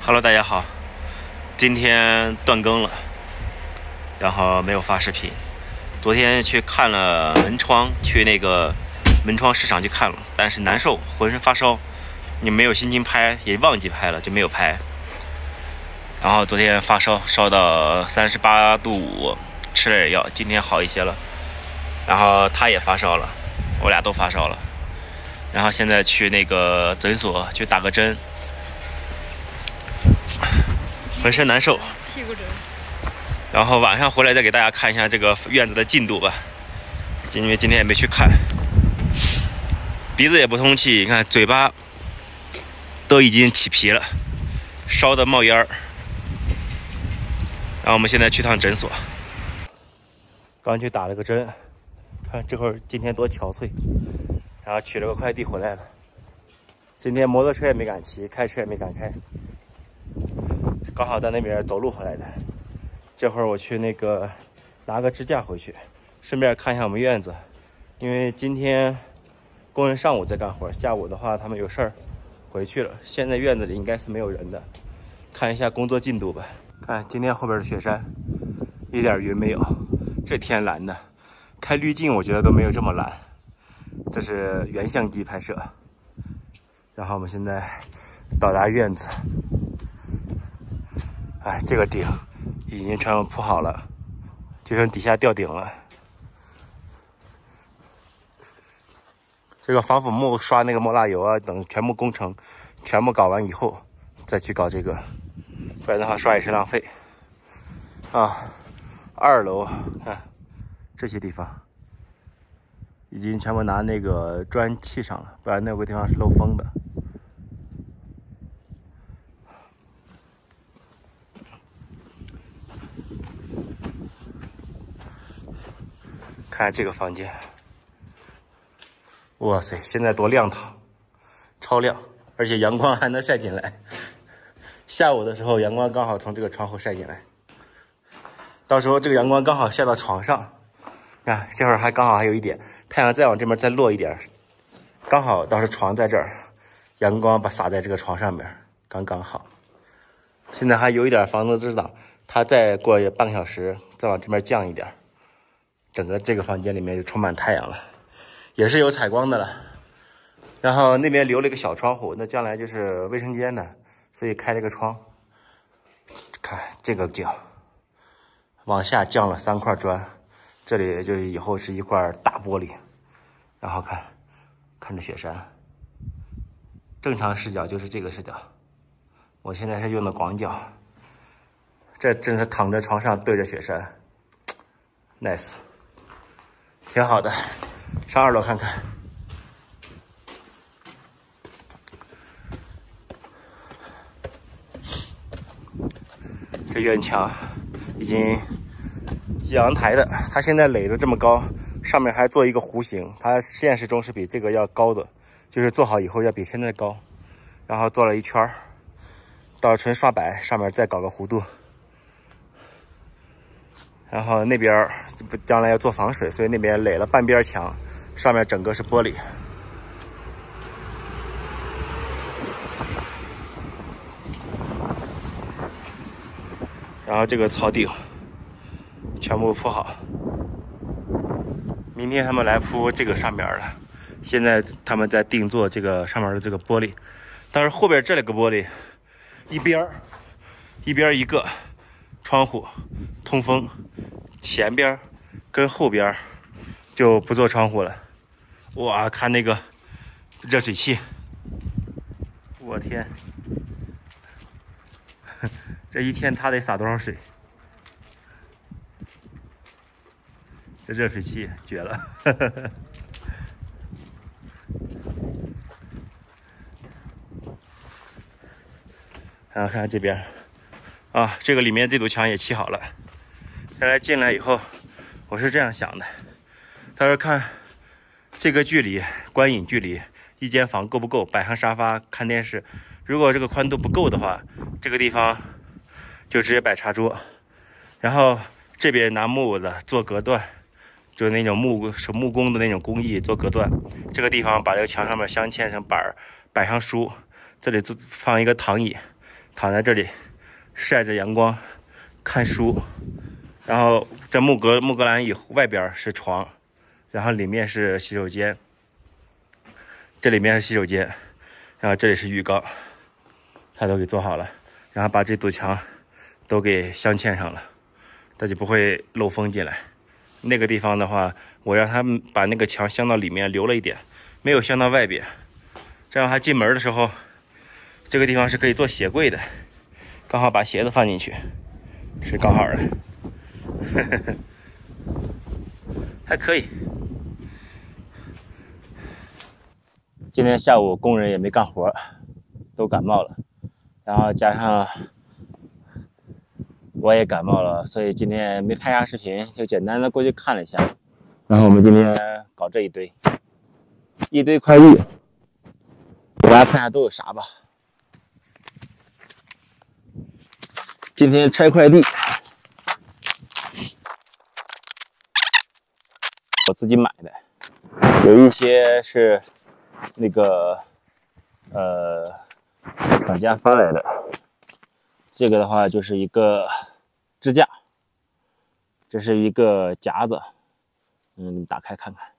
Hello， 大家好，今天断更了，然后没有发视频。昨天去看了门窗，去那个门窗市场去看了，但是难受，浑身发烧，你没有心情拍，也忘记拍了，就没有拍。然后昨天发烧，烧到38度5，吃了点药，今天好一些了。然后他也发烧了，我俩都发烧了。然后现在去那个诊所去打个针。浑身难受， 屁股针。 然后晚上回来再给大家看一下这个院子的进度吧，因为今天也没去看。鼻子也不通气，你看嘴巴都已经起皮了，烧得冒烟儿。然后我们现在去趟诊所，刚去打了个针，看这会儿今天多憔悴。然后取了个快递回来了，今天摩托车也没敢骑，开车也没敢开。刚好在那边走路回来的，这会儿我去那个拿个支架回去，顺便看一下我们院子，因为今天工人上午在干活，下午的话他们有事儿回去了，现在院子里应该是没有人的，看一下工作进度吧。看今天后边的雪山，一点云没有，这天蓝的，开滤镜我觉得都没有这么蓝，这是原相机拍摄。然后我们现在到达院子。哎，这个顶已经全部铺好了，就剩底下吊顶了。这个防腐木刷那个莫拉油啊等全部工程全部搞完以后再去搞这个，不然的话刷也是浪费啊。2楼看这些地方已经全部拿那个砖砌上了，不然那个地方是漏风的。看这个房间，哇塞，现在多亮堂，超亮，而且阳光还能晒进来。下午的时候，阳光刚好从这个窗户晒进来，到时候这个阳光刚好晒到床上，看这会儿还刚好还有一点，太阳再往这边再落一点，刚好到时候床在这儿，阳光把洒在这个床上面，刚刚好。现在还有一点房子遮挡，它再过半个小时再往这边降一点。整个这个房间里面就充满太阳了，也是有采光的了。然后那边留了一个小窗户，那将来就是卫生间的，所以开了个窗。看这个景，往下降了3块砖，这里就以后是一块大玻璃。然后看着雪山，正常视角就是这个视角，我现在是用的广角，这真是躺在床上对着雪山 ，nice。挺好的，上2楼看看。这院墙已经阳台的，它现在垒得这么高，上面还做一个弧形，它现实中是比这个要高的，就是做好以后要比现在高。然后做了一圈，到纯刷白，上面再搞个弧度。然后那边将来要做防水，所以那边垒了半边墙，上面整个是玻璃。然后这个草顶全部铺好，明天他们来铺这个上面了。现在他们在定做这个上面的这个玻璃，但是后边这里个玻璃，一边一个窗户通风。前边跟后边就不做窗户了。哇，看那个热水器，我天，这一天他得洒多少水？这热水器绝了！然后看这边啊，这个里面这堵墙也砌好了。大家进来以后，我是这样想的，他说看这个距离，观影距离，一间房够不够摆上沙发看电视？如果这个宽度不够的话，这个地方就直接摆茶桌，然后这边拿木的做隔断，就那种木工的那种工艺做隔断。这个地方把这个墙上面镶嵌成板，摆上书，这里放一个躺椅， 躺在这里晒着阳光看书。然后这木格栏以外边是床，然后里面是洗手间，这里面是洗手间，然后这里是浴缸，他都给做好了，然后把这堵墙都给镶嵌上了，它就不会漏风进来。那个地方的话，我让他们把那个墙镶到里面，留了一点，没有镶到外边，这样他进门的时候，这个地方是可以做鞋柜的，刚好把鞋子放进去，是刚好的。还可以。今天下午工人也没干活，都感冒了，然后加上我也感冒了，所以今天没拍啥视频，就简单的过去看了一下。然后我们今天搞这一堆快递，给大家看一下都有啥吧。今天拆快递，我自己买的，有一些是那个厂家发来的。这个的话就是一个支架，这是一个夹子，打开看看。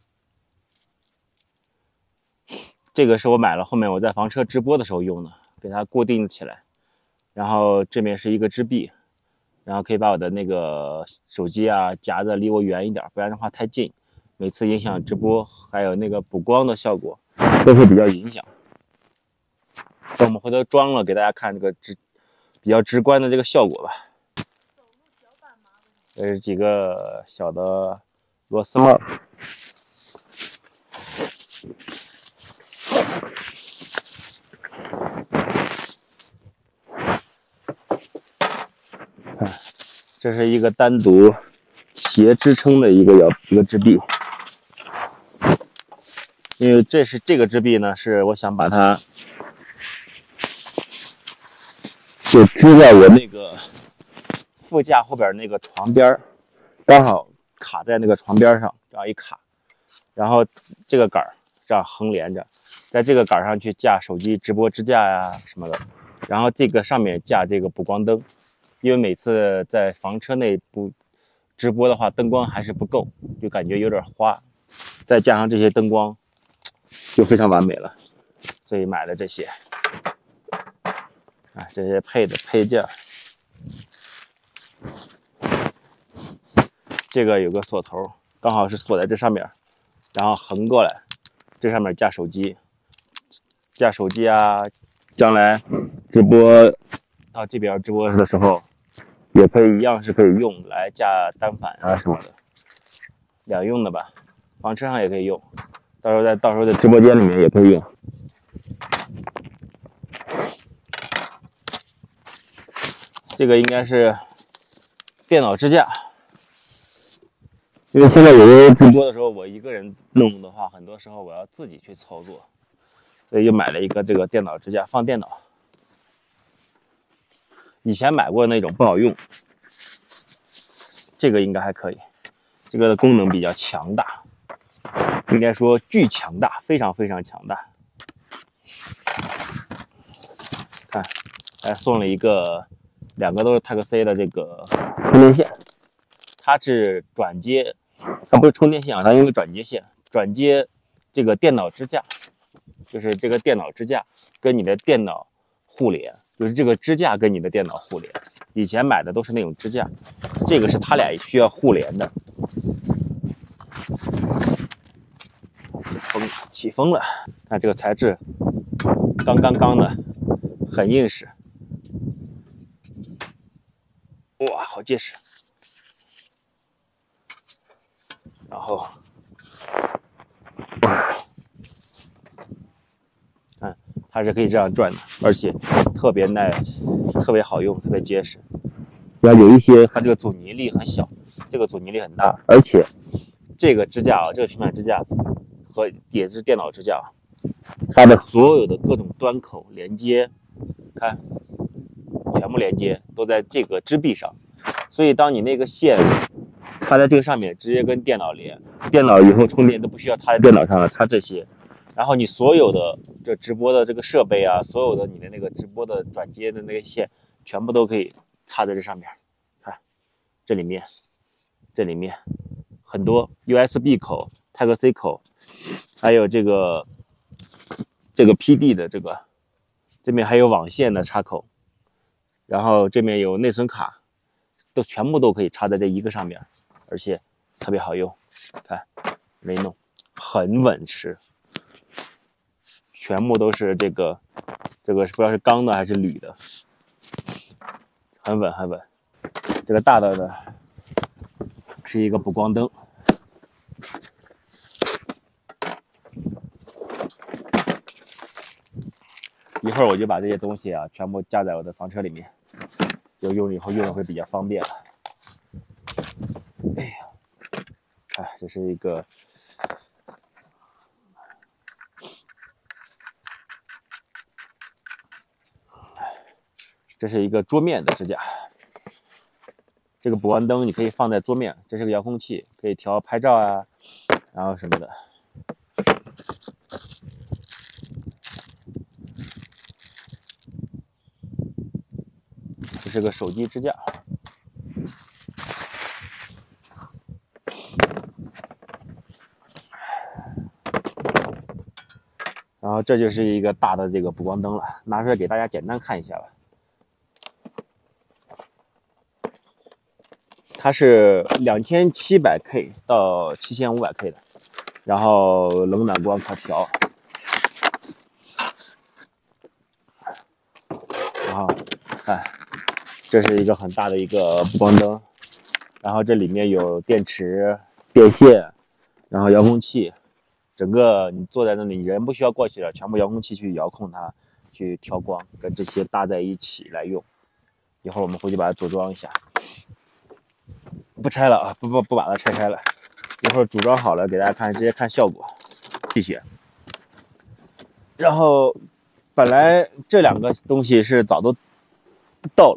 这个是我买了，后面我在房车直播的时候用的，给它固定起来。然后这边是一个支臂，然后可以把我的那个手机啊夹着离我远一点，不然的话太近，每次影响直播，还有那个补光的效果都会比较影响。等我们回头装了，给大家看这个比较直观的这个效果吧。这是几个小的螺丝帽。这是一个单独斜支撑的一个支臂，因为这个支臂呢，是我想把它就支在我那个副驾后边那个床边，刚好卡在那个床边上，这样一卡，然后这个杆这样横连着，在这个杆上去架手机直播支架呀什么的，然后这个上面架这个补光灯。因为每次在房车内部直播的话，灯光还是不够，就感觉有点花，再加上这些灯光，就非常完美了。所以买了这些，这些配件。这个有个锁头，刚好是锁在这上面，然后横过来，这上面架手机啊，将来直播到这边直播的时候，也可以一样是可以用来架单反啊什么的，两用的吧，房车上也可以用，到时候在直播间里面也可以用。这个应该是电脑支架，因为现在有时候直播的时候我一个人弄的话，很多时候我要自己去操作，所以就买了一个这个电脑支架放电脑。以前买过那种不好用，这个应该还可以，这个的功能比较强大，应该说巨强大，非常非常强大。看，还送了两个都是 Type-C 的这个充电线，它是转接，它不是充电线啊，它用的转接线，转接这个电脑支架，就是这个电脑支架跟你的电脑互联，就是这个支架跟你的电脑互联。以前买的都是那种支架，这个是它俩需要互联的。起风了，看这个材质，刚的，很硬实。哇，好结实。然后，看它是可以这样转的，而且特别特别好用，特别结实。要有一些它这个阻尼力很小，这个阻尼力很大，而且这个支架这个平板支架和也是电脑支架，它的所有的各种端口连接，看全部连接都在这个支臂上，所以当你那个线插在这个上面，直接跟电脑连，电脑以后充电都不需要插在电脑上了，插这些， 然后你所有的这直播的这个设备啊，所有的你的那个直播的转接的那个线，全部都可以插在这上面。看，这里面很多 USB 口、Type C 口，还有这个 PD 的这边还有网线的插口，然后这边有内存卡，都全部都可以插在这一个上面，而且特别好用。看，雷诺很稳实，全部都是这个不知道是钢的还是铝的，很稳。这个大的呢是一个补光灯。一会儿我就把这些东西啊全部架在我的房车里面，就用了以后用的会比较方便了。哎呀，这是一个桌面的支架。这个补光灯你可以放在桌面，这是个遥控器，可以调拍照啊，然后什么的。这是个手机支架。然后这就是一个大的这个补光灯了，拿出来给大家简单看一下吧。它是2700K 到7500K 的，然后冷暖光可调。然后看，这是一个很大的一个补光灯，然后这里面有电池、电线，然后遥控器。整个你坐在那里，你人不需要过去了，全部遥控器去遥控它，去调光，跟这些搭在一起来用。一会儿我们回去把它组装一下，不拆了啊，不把它拆开了。一会儿组装好了给大家看，直接看效果。谢谢。然后本来这两个东西是早都到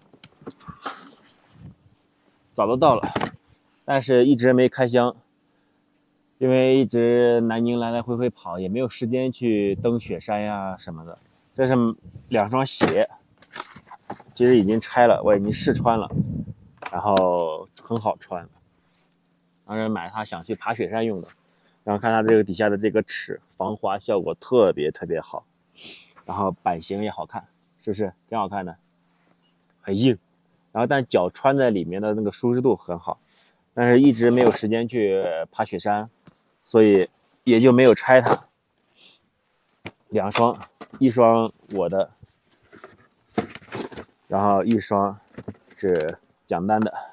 了，但是一直没开箱。因为一直南宁来来回回跑，也没有时间去登雪山呀什么的。这是2双鞋，其实已经拆了，我已经试穿了，然后很好穿。当时买它想去爬雪山用的，然后看它这个底下的这个齿，防滑效果特别好，然后版型也好看，是不是挺好看的？很硬，然后但脚穿在里面的那个舒适度很好，但是一直没有时间去爬雪山。所以也就没有拆它。2双，一双我的，然后一双是蒋丹的，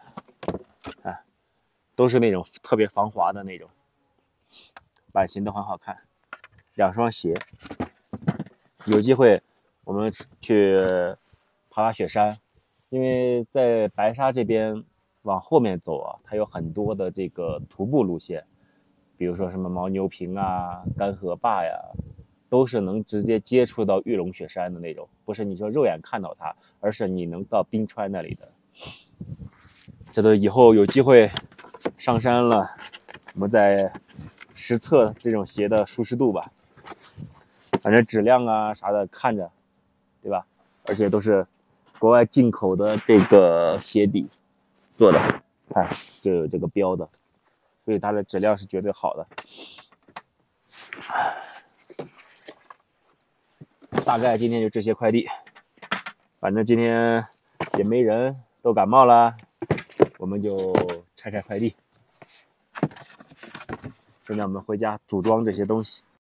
都是那种特别防滑的那种，版型都很好看。2双鞋，有机会我们去爬雪山，因为在白沙这边往后面走啊，它有很多的这个徒步路线。比如说什么牦牛坪啊、干河坝呀，都是能直接接触到玉龙雪山的那种，不是你说肉眼看到它，而是你能到冰川那里的。这都以后有机会上山了，我们再实测这种鞋的舒适度吧。反正质量啊啥的看着，对吧？而且都是国外进口的这个鞋底做的，看就有这个标的。所以它的质量是绝对好的。大概今天就这些快递，反正今天也没人，都感冒了，我们就拆快递。现在我们回家组装这些东西。